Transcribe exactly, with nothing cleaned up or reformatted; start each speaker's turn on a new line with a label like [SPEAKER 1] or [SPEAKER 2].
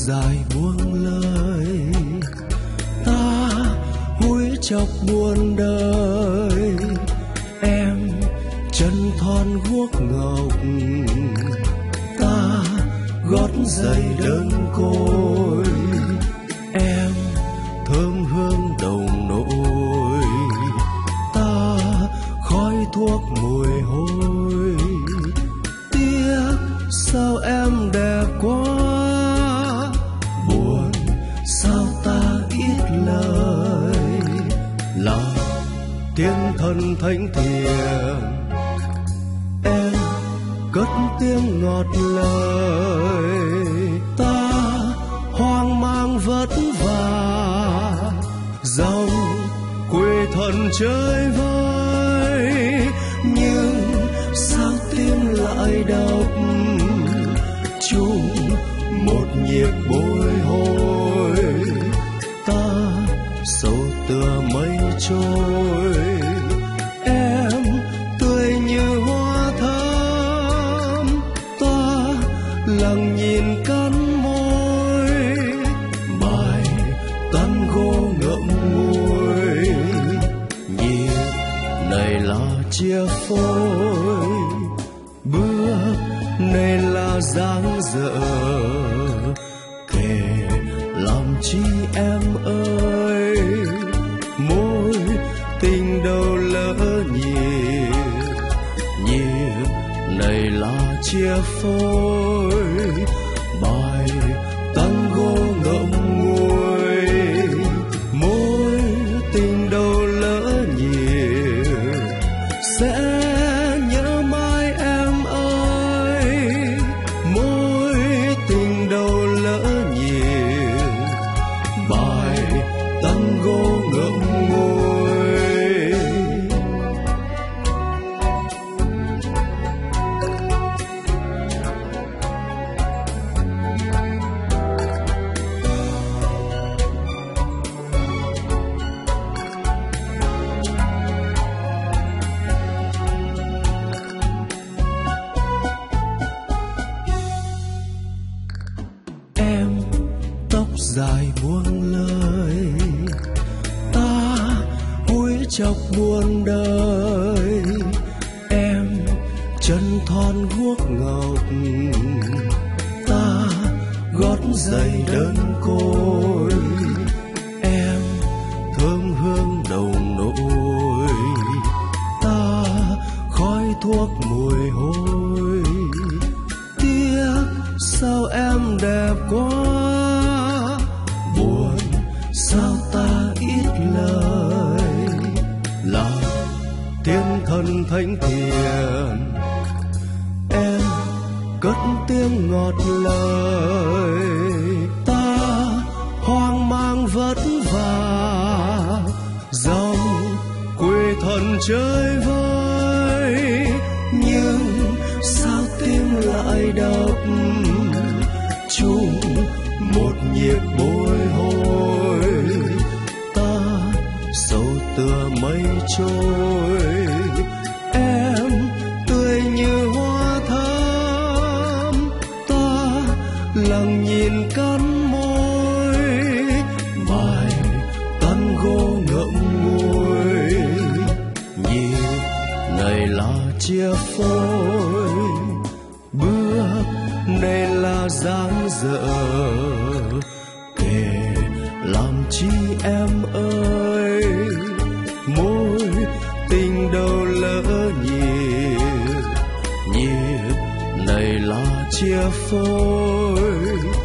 [SPEAKER 1] dài buông lời, ta húi chọc buồn đời. Em chân thon guốc ngọc, ta gót giày đơn côi. Em thơm hương đồng nỗi, ta khói thuốc mùi hôi. Tiếc sao em đẹp quá, buồn sao ta ít lời. Là thiên thần thánh thiện, em cất tiếng ngọt lời. Ta hoang mang vất vả, dòng quê thân chơi vơi. Nhưng sao tim lại đập chung một nhịp bồi hồi. Ta sầu tựa mây trôi, em tươi như hoa thắm. Ta lặng nhìn cắn môi, bài tango ngậm ngùi. Nhịp này là chia phôi, bước này là dáng dở. Kể làm chi em ơi, môi tình đầu lỡ nhịp. Nhịp này là chia phôi, bài tango ngậm ngùi. Môi tình đầu lỡ nhịp, sẽ nhớ mãi em ơi. Môi tình đầu lỡ nhịp, bài tango ngậm ngùi. Em tóc dài buông lời, ta húi chọc buồn đời. Em chân thon guốc ngọc, ta gót giày đơn côi. Em thơm hương đồng nỗi, ta khói thuốc mùi hôi. Tiếc sao em đẹp quá, buồn sao ta ít lời. Là thiên thần thánh thiện, em cất tiếng ngọt lời. Ta hoang mang vất vả, dòng quê thân chơi vơi. Nhưng sao tim lại đập chung một nhịp bồi hồi. Ta sầu tựa mây trôi, em tươi như hoa thắm. Ta lặng nhìn cắn môi, bài tango ngậm ngùi. Nhịp này là chia phôi, bước này là dáng dở. Kể làm chi em ơi, môi tình đầu lỡ nhịp. Nhịp này là chia phôi,